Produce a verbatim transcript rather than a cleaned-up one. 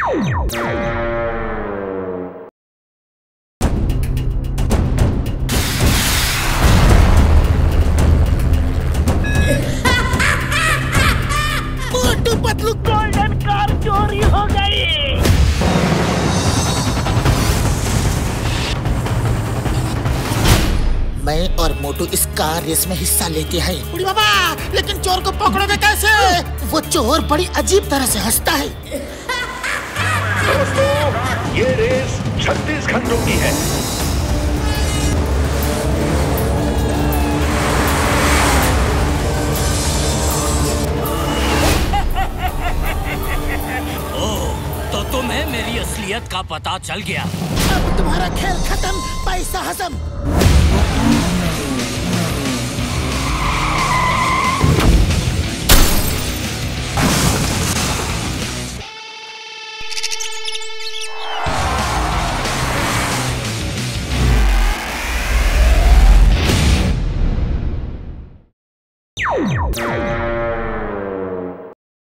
Motu Patlu golden car चोरी हो गई। मैं और मोटू इस कार रेस में हिस्सा लेते हैं। बुढ़ी बाबा, लेकिन चोर को पकड़ोगे कैसे? वो चोर बड़ी अजीब तरह से हंसता है। दोस्तों, ये रेस छत्तीस घंटों की है। ओह, तो तुम्हें मेरी असलियत का पता चल गया। अब तुम्हारा खेल खत्म, पैसा हजम। Yeah.